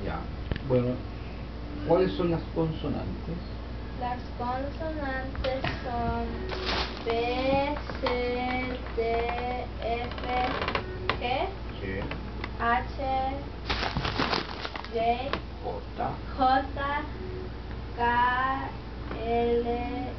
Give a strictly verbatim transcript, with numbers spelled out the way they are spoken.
Ya. Bueno, ¿cuáles son las consonantes? Las consonantes son B, C, D, F, G, Sí. H, J, J. J, K, L,